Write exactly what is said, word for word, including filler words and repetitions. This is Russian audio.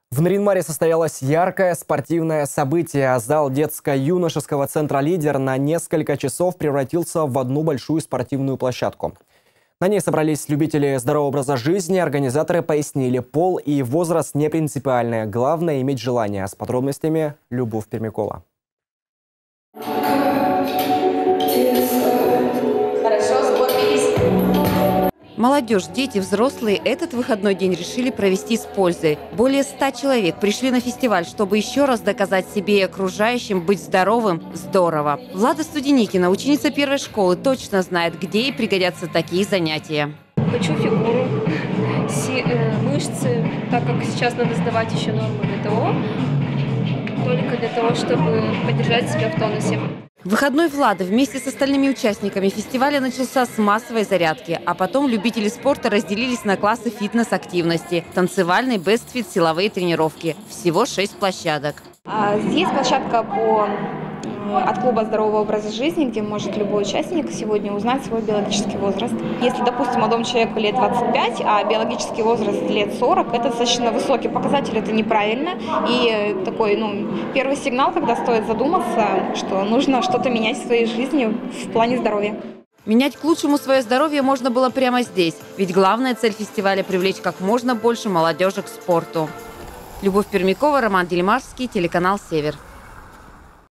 В Нарьян-Маре состоялось яркое спортивное событие. Зал детско-юношеского центра «Лидер» на несколько часов превратился в одну большую спортивную площадку. На ней собрались любители здорового образа жизни. Организаторы пояснили, пол и возраст не принципиальные. Главное – иметь желание. С подробностями Любовь Пермякова. Молодежь, дети, взрослые этот выходной день решили провести с пользой. Более ста человек пришли на фестиваль, чтобы еще раз доказать себе и окружающим быть здоровым – здорово. Влада Студеникина, ученица первой школы, точно знает, где ей пригодятся такие занятия. Хочу фигуру, си, э, мышцы, так как сейчас надо сдавать еще нормы ГТО, только для того, чтобы поддержать себя в тонусе. Выходной Влады вместе с остальными участниками фестиваля начался с массовой зарядки, а потом любители спорта разделились на классы фитнес-активности, танцевальный, бестфит, силовые тренировки. Всего шесть площадок. Здесь площадка по, от клуба здорового образа жизни, где может любой участник сегодня узнать свой биологический возраст. Если, допустим, молодому человеку лет двадцать пять, а биологический возраст лет сорок, это достаточно высокий показатель, это неправильно. И такой, ну, первый сигнал, когда стоит задуматься, что нужно что-то менять в своей жизни в плане здоровья. Менять к лучшему свое здоровье можно было прямо здесь, ведь главная цель фестиваля – привлечь как можно больше молодежи к спорту. Любовь Пермякова, Роман Дельмарский, телеканал «Север».